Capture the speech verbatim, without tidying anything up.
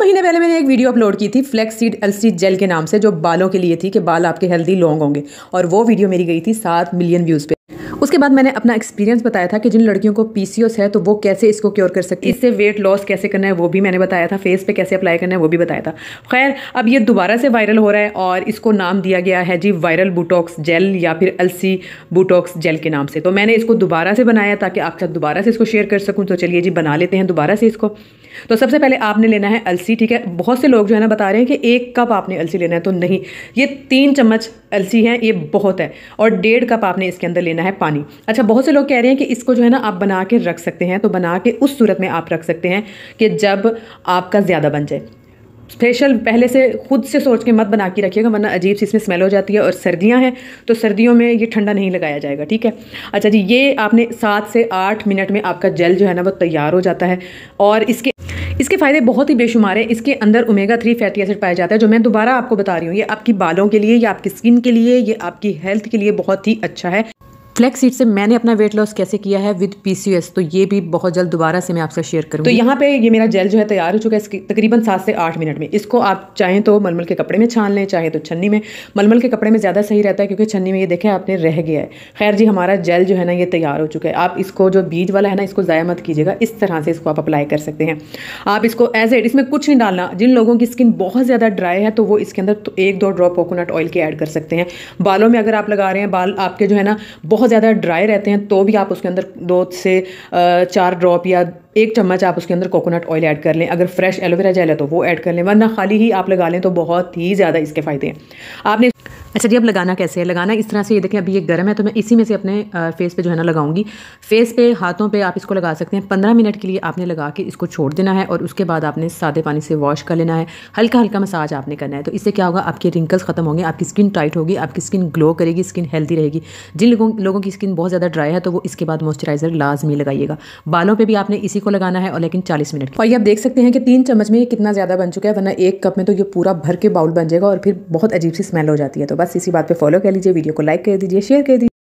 महीने पहले मैंने एक वीडियो अपलोड की थी फ्लैक्स सीड अलसी जेल के नाम से, जो बालों के लिए थी कि बाल आपके हेल्दी लॉन्ग होंगे, और वो वीडियो मेरी गई थी सात मिलियन व्यूज़ पे। उसके बाद मैंने अपना एक्सपीरियंस बताया था कि जिन लड़कियों को पीसीओएस है तो वो कैसे इसको क्योर कर सकती है, इससे वेट लॉस कैसे करना है वो भी मैंने बताया था, फेस पे कैसे अप्लाई करना है वो भी बताया था। खैर अब ये दोबारा से वायरल हो रहा है और इसको नाम दिया गया है जी वायरल बोटॉक्स जेल या फिर अलसी बोटॉक्स जेल के नाम से। तो मैंने इसको दोबारा से बनाया ताकि आपके साथ दोबारा से इसको शेयर कर सकूँ। तो चलिए जी बना लेते हैं दोबारा से इसको। तो सबसे पहले आपने लेना है अलसी, ठीक है। बहुत से लोग जो है ना बता रहे हैं कि एक कप आपने अलसी लेना है, तो नहीं, ये तीन चम्मच अलसी है, ये बहुत है। और डेढ़ कप आपने इसके अंदर लेना है पानी। अच्छा, बहुत से लोग कह रहे हैं कि इसको जो है ना आप बना के रख सकते हैं, तो बना के उस सूरत में आप रख सकते हैं कि जब आपका ज़्यादा बन जाए। स्पेशल पहले से खुद से सोच के मत बना के रखिएगा, वरना अजीब सी इसमें स्मेल हो जाती है। और सर्दियां हैं तो सर्दियों में ये ठंडा नहीं लगाया जाएगा, ठीक है। अच्छा जी, ये आपने सात से आठ मिनट में आपका जेल जो है ना वो तैयार हो जाता है। और इसके इसके फ़ायदे बहुत ही बेशुमार हैं। इसके अंदर ओमेगा थ्री फैटी एसिड पाया जाता है, जो मैं दोबारा आपको बता रही हूँ। ये आपकी बालों के लिए, ये आपकी स्किन के लिए, ये आपकी हेल्थ के लिए बहुत ही अच्छा है। फ्लैक्स सीड से मैंने अपना वेट लॉस कैसे किया है विद पीसीओएस, तो ये भी बहुत जल्द दोबारा से मैं आपसे शेयर करूँगी। तो यहाँ पे ये मेरा जेल जो है तैयार हो चुका है इसकी तकरीबन सात से आठ मिनट में। इसको आप चाहें तो मलमल के कपड़े में छान लें, चाहे तो छन्नी में। मलमल के कपड़े में ज़्यादा सही रहता है क्योंकि छन्नी में ये देखें आपने रह गया है। खैर जी, हमारा जेल जो है ना ये तैयार हो चुका है। आप इसको जो बीज वाला है ना इसको ज़ाया मत कीजिएगा, इस तरह से इसको आप अप्लाई कर सकते हैं। आप इसको एज एड, इसमें कुछ नहीं डालना। जिन लोगों की स्किन बहुत ज़्यादा ड्राई है तो वो इसके अंदर तो एक दो ड्रॉप कोकोनट ऑयल के ऐड कर सकते हैं। बालों में अगर आप लगा रहे हैं, बाल आपके जो है ना बहुत ज़्यादा ड्राई रहते हैं, तो भी आप उसके अंदर दो से चार ड्रॉप या एक चम्मच आप उसके अंदर कोकोनट ऑयल ऐड कर लें। अगर फ्रेश एलोवेरा जेल है तो वो ऐड कर लें, वरना खाली ही आप लगा लें तो बहुत ही ज़्यादा इसके फ़ायदे हैं। आपने अच्छा जी, अब लगाना कैसे है? लगाना इस तरह से, ये देखें अभी ये गर्म है तो मैं इसी में से अपने फेस पे जो है ना लगाऊंगी। फेस पे, हाथों पे आप इसको लगा सकते हैं। पंद्रह मिनट के लिए आपने लगा के इसको छोड़ देना है और उसके बाद आपने सादे पानी से वॉश कर लेना है। हल्का हल्का मसाज आपने करना है। तो इससे क्या होगा, आपके रिंकल्स खत्म होंगे, आपकी स्किन टाइट होगी, आपकी स्किन ग्लो करेगी, स्किन हेल्दी रहेगी। जिन लोगों लोगों की स्किन बहुत ज़्यादा ड्राई है तो वो इसके बाद मॉइस्चराइजर लाजमी लगाइएगा। बालों पर भी आपने इसी को लगाना है, और लेकिन चालीस मिनट। और ये आप देख सकते हैं कि तीन चम्मच में ये कितना ज़्यादा बन चुका है, वरना एक कप में तो ये पूरा भर के बाउल बन जाएगा और फिर बहुत अजीब सी स्मेल हो जाती है। तो बस इसी बात पर फॉलो कर लीजिए, वीडियो को लाइक कर दीजिए, शेयर कर दीजिए।